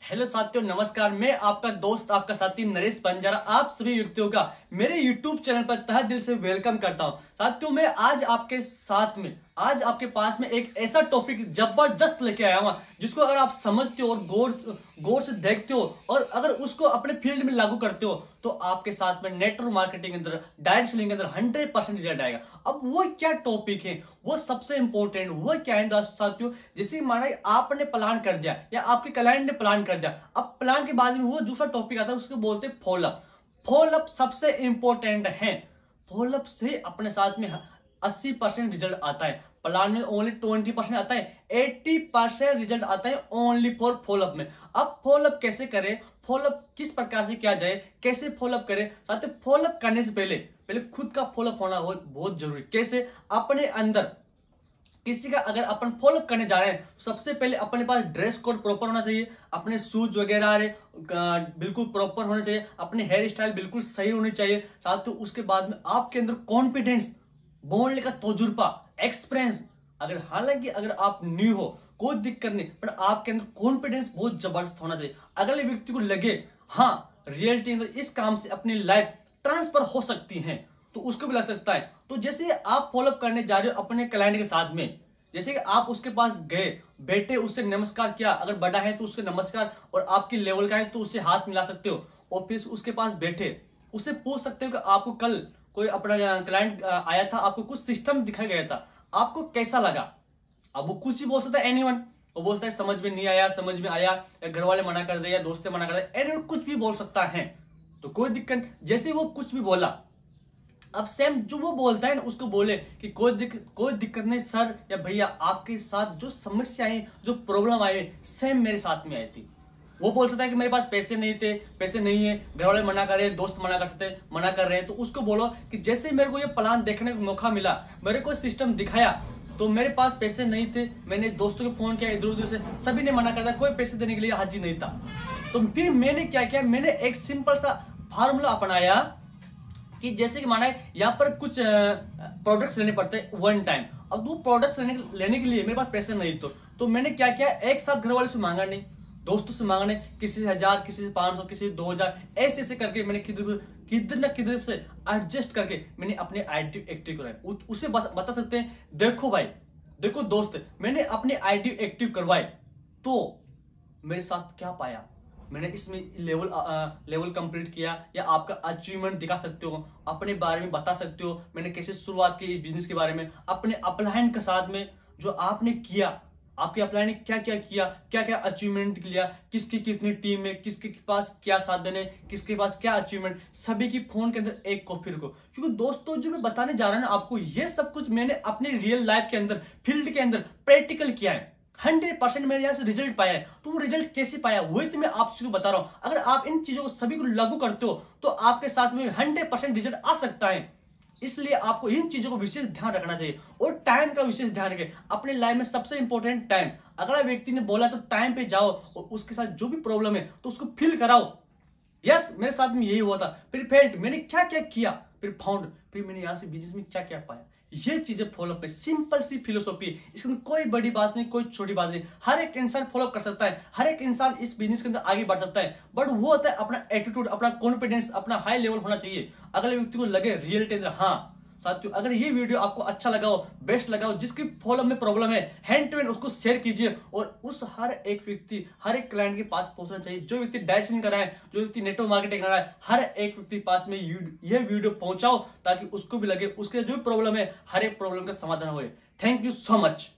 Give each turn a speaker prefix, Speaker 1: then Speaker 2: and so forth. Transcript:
Speaker 1: Hello साथियों, नमस्कार। मैं आपका दोस्त, आपका साथी नरेश बंजारा आप सभी व्यक्तियों का मेरे YouTube चैनल पर तहे दिल से वेलकम करता हूं। साथियों, मैं आज आपके पास में एक ऐसा टॉपिक जबरदस्त लेके आया हूं जिसको अगर आप समझते हो और गौर से देखते हो और अगर उसको अपने फील्ड में लागू करते हो तो आपके साथ में नेटवर्क मार्केटिंग के अंदर, डायरेक्ट सेलिंग के अंदर 100% रिजल्ट आएगा। अब वो क्या टॉपिक है, वो सबसे इंपॉर्टेंट वो क्या है साथियों, जैसे माना आपने प्लान कर दिया या आपके क्लाइंट ने प्लान कर दिया, अब प्लान के बाद में वो दूसरा टॉपिक आता है, उसको बोलते हैं फॉलोअप। फॉलोअप सबसे इंपॉर्टेंट है। फॉलोअप से अपने साथ में 80% रिजल्ट आता है। प्लान में ओनली 20% आता है, 80% रिजल्ट आता है ओनली फॉर फॉलोअप में। अब फॉलोअप कैसे करें, फॉलोअप किस प्रकार से किया जाए, कैसे फॉलोअप करें। साथ ही फॉलोअप करने से पहले खुद का फॉलोअप होना बहुत जरूरी। कैसे, अपने अंदर किसी का अगर अपन फॉलोअप करने जा रहे हैं तो सबसे पहले अपने पास ड्रेस कोड प्रॉपर होना चाहिए, अपने शूज वगैरह बिल्कुल प्रॉपर होने चाहिए, अपने हेयर स्टाइल बिल्कुल सही होनी चाहिए। साथ ही उसके बाद में आपके अंदर कॉन्फिडेंस, बोलने का तजुर्बा, एक्सपीरियंस, हालांकि अगर आप न्यू हो कोई दिक्कत नहीं, पर आपके अंदर कॉन्फिडेंस बहुत जबरदस्त होना चाहिए। अगले व्यक्ति को लगे हाँ रियलिटी में इस काम से अपनी लाइफ ट्रांसफर हो सकती है तो उसको भी लग सकता है। तो जैसे आप फॉलोअप करने जा रहे हो अपने क्लाइंट के साथ में, जैसे कि आप उसके पास गए, बैठे, उससे नमस्कार किया, अगर बड़ा है तो उसके नमस्कार, और आपकी लेवल का है तो उससे हाथ मिला सकते हो, और फिर उसके पास बैठे उससे पूछ सकते हो कि आपको कल कोई अपना क्लाइंट आया था, आपको कुछ सिस्टम दिखाया गया था, आपको कैसा लगा। अब वो कुछ ही बोल सकता है, एनीवन, वो बोलता है समझ में नहीं आया, समझ में आया, या घर वाले मना कर दे या दोस्त मना कर दे, एनीवन कुछ भी बोल सकता है, तो कोई दिक्कत। जैसे वो कुछ भी बोला, अब सेम जो वो बोलता है ना उसको बोले कि कोई दिक्कत नहीं सर या भैया, आपके साथ जो समस्या आई, जो प्रॉब्लम आई, सेम मेरे साथ में आई थी। वो बोल सकता है कि मेरे पास पैसे नहीं थे, पैसे नहीं है, घर वाले मना कर रहे हैं, दोस्त मना कर रहे हैं, तो उसको बोलो कि जैसे मेरे को ये प्लान देखने का मौका मिला, मेरे को सिस्टम दिखाया, तो मेरे पास पैसे नहीं थे, मैंने दोस्तों को फोन किया इधर उधर से, सभी ने मना कर दिया, कोई पैसे देने के लिए हाजिर नहीं था। तो फिर मैंने क्या किया, मैंने एक सिंपल सा फार्मूला अपनाया कि जैसे कि माना है यहाँ पर कुछ प्रोडक्ट्स लेने पड़ते हैं वन टाइम। अब वो प्रोडक्ट्स लेने के लिए मेरे पास पैसे नहीं, तो मैंने क्या किया, एक साथ घर वाले से मांगा नहीं, दोस्तों से मांगा नहीं, किसी से 1000, किसी से 500, किसी से 2000, ऐसे करके मैंने किधर ना किधर से एडजस्ट करके मैंने अपने आईडी एक्टिव कराए। उसे बता सकते हैं, देखो भाई, देखो दोस्त, मैंने अपने आईडी एक्टिव करवाए तो मेरे साथ क्या पाया, मैंने इसमें लेवल कंप्लीट किया, या आपका अचीवमेंट दिखा सकते हो, अपने बारे में बता सकते हो, मैंने कैसे शुरुआत की बिजनेस के बारे में, अपने अपलाइन के साथ में जो आपने किया, आपके अपलाइन ने क्या क्या किया, क्या क्या अचीवमेंट लिया, किसकी कितनी टीम है, किसके पास क्या साधन है, किसके पास क्या अचीवमेंट, सभी की फोन के अंदर एक कॉपी रखो। क्योंकि दोस्तों जो मैं बताने जा रहा हूं ना आपको, ये सब कुछ मैंने अपने रियल लाइफ के अंदर, फील्ड के अंदर प्रैक्टिकल किया है। 100% मेरे यहाँ से रिजल्ट पाया है। तो वो रिजल्ट कैसे पाया वही तो मैं आपको बता रहा हूं। अगर आप इन चीजों को सभी को लागू करते हो तो आपके साथ में 100% रिजल्ट आ सकता है। इसलिए आपको इन चीजों को विशेष ध्यान रखना चाहिए, और टाइम का विशेष ध्यान रखें। अपने लाइफ में सबसे इंपॉर्टेंट टाइम। अगला व्यक्ति ने बोला तो टाइम पे जाओ और उसके साथ जो भी प्रॉब्लम है तो उसको फील कराओ। यस, मेरे साथ में यही हुआ था। फिर फेल्ट, मैंने क्या क्या किया, फिर फाउंड, फिर मैंने यहाँ से बिजनेस में क्या क्या पाया। ये चीजें फॉलोअप है, सिंपल सी फिलोसॉफी, इसमें कोई बड़ी बात नहीं, कोई छोटी बात नहीं। हर एक इंसान फॉलोअप कर सकता है, हर एक इंसान इस बिजनेस के अंदर आगे बढ़ सकता है, बट वो होता है अपना एटीट्यूड, अपना कॉन्फिडेंस, अपना हाई लेवल होना चाहिए। अगले व्यक्ति को लगे रियलिटी अंदर। हाँ साथियों, अगर ये वीडियो आपको अच्छा लगा हो, बेस्ट लगा हो, जिसकी फॉलोअप में प्रॉब्लम है, हैंड टू हैंड उसको शेयर कीजिए, और उस हर एक व्यक्ति, हर एक क्लाइंट के पास पहुंचना चाहिए। जो व्यक्ति डायरेक्शन कर रहा है, जो व्यक्ति नेटवर्क मार्केटिंग कर रहा है, हर एक व्यक्ति पास में ये वीडियो पहुंचाओ ताकि उसको भी लगे उसके जो प्रॉब्लम है, हर एक प्रॉब्लम का समाधान हो। Thank you so much.